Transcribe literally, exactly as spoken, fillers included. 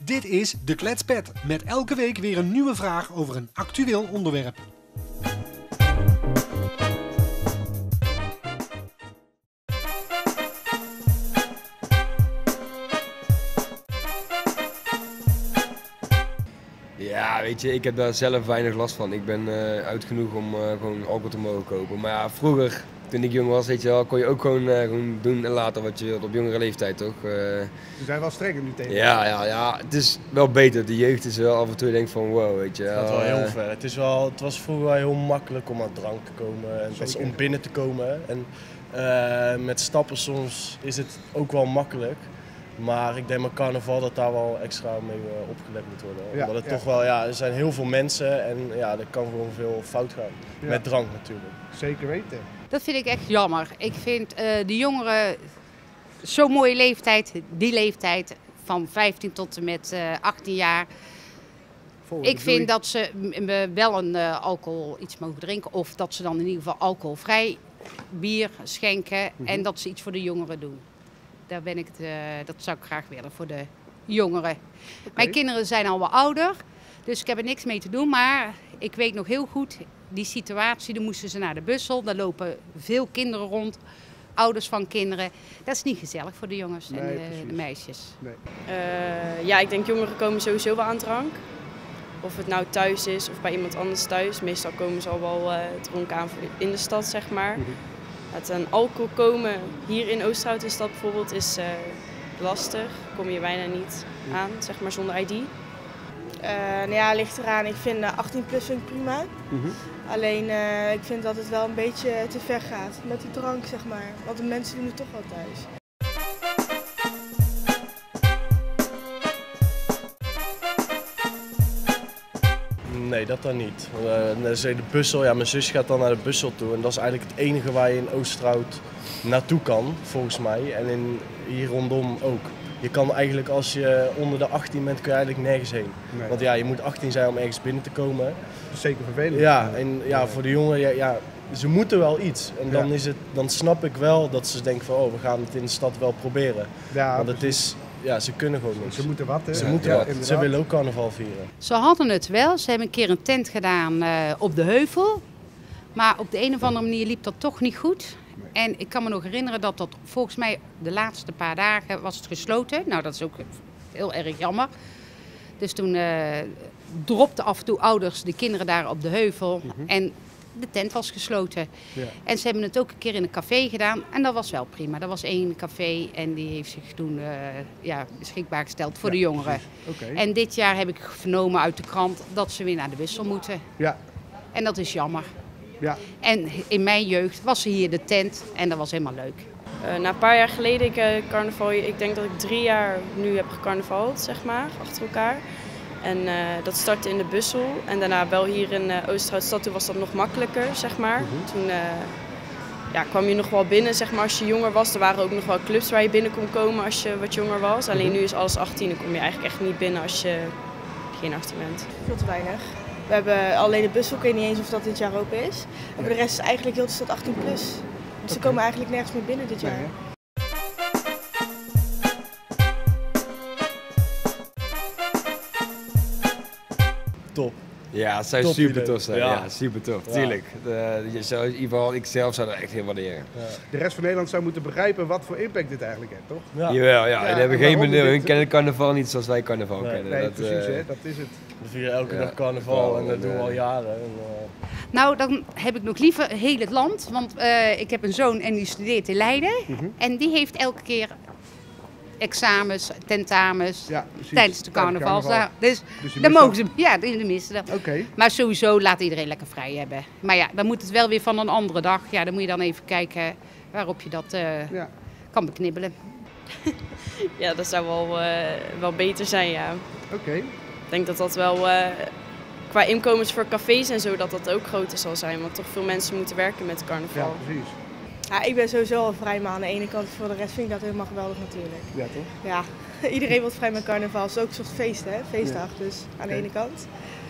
Dit is De Kletspet, met elke week weer een nieuwe vraag over een actueel onderwerp. Ja, weet je, ik heb daar zelf weinig last van. Ik ben uh, oud genoeg om uh, gewoon alcohol te mogen kopen. Maar ja, vroeger, toen ik jong was, weet je wel, kon je ook gewoon, uh, gewoon doen en laten wat je wilt op jongere leeftijd, toch? Uh, Ze zijn wel strenger nu tegen. Ja, ja, ja, het is wel beter. De jeugd is wel af en toe, je denkt van wow, weet je. Het gaat wel heel ver. Het, is wel, het was vroeger wel heel makkelijk om aan drank te komen en dat is om binnen te komen. En uh, met stappen soms is het ook wel makkelijk. Maar ik denk met carnaval dat daar wel extra mee uh, opgelet moet worden. Ja, Omdat het ja. toch wel, ja, er zijn heel veel mensen en ja, er kan gewoon veel fout gaan. Ja. Met drank natuurlijk. Zeker weten. Dat vind ik echt jammer. Ik vind uh, de jongeren zo'n mooie leeftijd, die leeftijd van vijftien tot en met uh, achttien jaar. Volgende ik vind dat ze wel een uh, alcohol iets mogen drinken of dat ze dan in ieder geval alcoholvrij bier schenken mm-hmm. en dat ze iets voor de jongeren doen. Daar ben ik het, uh, dat zou ik graag willen voor de jongeren. Okay. Mijn kinderen zijn al wat ouder, dus ik heb er niks mee te doen. Maar ik weet nog heel goed, die situatie, dan moesten ze naar de bussel. Daar lopen veel kinderen rond, ouders van kinderen. Dat is niet gezellig voor de jongens nee, en de, de meisjes. Nee. Uh, ja, ik denk jongeren komen sowieso wel aan drank. Of het nou thuis is of bij iemand anders thuis. Meestal komen ze al wel uh, dronken aan in de stad, zeg maar. Mm-hmm. Het aan alcohol komen hier in Oosterhout is dat bijvoorbeeld is uh, lastig. Kom je bijna niet aan, zeg maar zonder I D. Uh, nou ja, ligt eraan. Ik vind uh, achttien plus vind ik prima. Mm-hmm. Alleen uh, ik vind dat het wel een beetje te ver gaat met die drank, zeg maar. Want de mensen doen het toch wel thuis. Nee, dat dan niet. Uh, de bussel, ja, mijn zus gaat dan naar de bussel toe en dat is eigenlijk het enige waar je in Oosterhout naartoe kan, volgens mij. En in, hier rondom ook. Je kan eigenlijk als je onder de achttien bent, kun je eigenlijk nergens heen. Nee. Want ja, je moet achttien zijn om ergens binnen te komen. Dat is zeker vervelend. Ja, en ja, voor de jongeren, ja, ja, ze moeten wel iets. En dan, ja. is het, dan snap ik wel dat ze denken van, oh, we gaan het in de stad wel proberen. Ja, want het is... Ja, ze kunnen gewoon niks. Ze moeten wat, hè? Ze moeten ja, wat. Inderdaad. Ze willen ook carnaval vieren. Ze hadden het wel. Ze hebben een keer een tent gedaan uh, op de heuvel. Maar op de een of andere manier liep dat toch niet goed. Nee. En ik kan me nog herinneren dat dat volgens mij de laatste paar dagen was het gesloten. Nou, dat is ook heel erg jammer. Dus toen uh, dropten af en toe ouders de kinderen daar op de heuvel. Mm-hmm. En de tent was gesloten. Ja. En ze hebben het ook een keer in een café gedaan. En dat was wel prima. Dat was één café en die heeft zich toen uh, ja, beschikbaar gesteld voor ja, de jongeren. Okay. En dit jaar heb ik vernomen uit de krant dat ze weer naar de bussel moeten. Ja. En dat is jammer. Ja. En in mijn jeugd was er hier de tent en dat was helemaal leuk. Uh, na een paar jaar geleden, ik, uh, carnaval, ik denk dat ik drie jaar nu heb gecarnavald, zeg maar, achter elkaar. En uh, dat startte in de bussel en daarna wel hier in uh, Oosterhoutstad, toen was dat nog makkelijker, zeg maar. Mm-hmm. Toen uh, ja, kwam je nog wel binnen, zeg maar, als je jonger was. Er waren ook nog wel clubs waar je binnen kon komen als je wat jonger was. Alleen mm-hmm. nu is alles achttien, dan kom je eigenlijk echt niet binnen als je geen achttien bent. Veel te weinig. We hebben alleen de bussel, ik weet niet eens of dat dit jaar open is. En voor de rest is eigenlijk heel de stad achttien plus. Dus okay. Ze komen eigenlijk nergens meer binnen dit jaar. Nee, top. Ja, het zou top super tof zijn. Ja. ja, super tof. Ja. Tuurlijk. De, je zou, in ieder geval, ik zelf zou dat echt heel waarderen. Ja. De rest van Nederland zou moeten begrijpen wat voor impact dit eigenlijk heeft, toch? Ja. Jawel, ja. ja. En hebben geen benul. Hun kennen carnaval niet zoals wij carnaval nee. kennen. Nee, dat, precies, uh, hè? Dat is het. We vieren elke ja. dag carnaval en dat doen we al jaren. En, uh... Nou, dan heb ik nog liever heel het land. Want uh, ik heb een zoon en die studeert in Leiden. Mm-hmm. En die heeft elke keer examens, tentamens, ja, tijdens de carnaval. carnaval. Dus, dus dan mogen ze, ja, de missen dat. Okay. Maar sowieso laat iedereen lekker vrij hebben. Maar ja, dan moet het wel weer van een andere dag. Ja, dan moet je dan even kijken waarop je dat uh, ja. kan beknibbelen. Ja, dat zou wel, uh, wel beter zijn, ja. Oké. Okay. Ik denk dat dat wel, uh, qua inkomens voor cafés en zo, dat dat ook groter zal zijn. Want toch veel mensen moeten werken met carnaval. Ja, precies. Ja, ik ben sowieso al vrij, maar aan de ene kant, voor de rest vind ik dat helemaal geweldig natuurlijk. Ja, toch? Ja, iedereen wordt vrij met carnaval. Het is ook een soort feest, hè? Feestdag, ja. Dus aan de ja. ene kant.